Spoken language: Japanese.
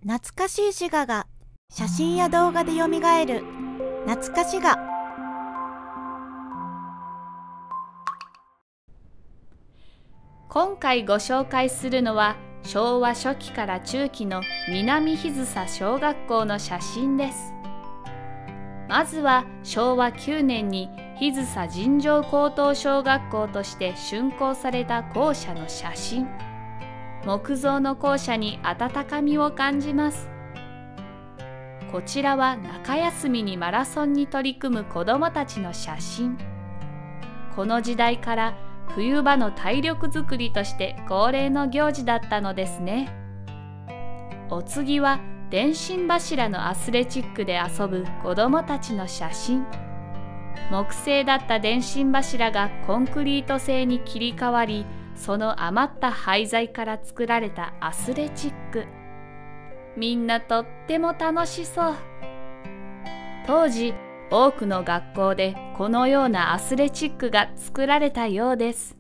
懐かしい滋賀が写真や動画でよみがえる懐かしが。 今回ご紹介するのは昭和初期から中期の南日梓小学校の写真です。まずは昭和9年に日梓尋常高等小学校として竣工された校舎の写真。木造の校舎に温かみを感じます。こちらは中休みにマラソンに取り組む子どもたちの写真。この時代から冬場の体力づくりとして恒例の行事だったのですね。お次は電信柱のアスレチックで遊ぶ子どもたちの写真。木製だった電信柱がコンクリート製に切り替わり、その余った廃材から作られたアスレチック。みんなとっても楽しそう。当時、多くの学校でこのようなアスレチックが作られたようです。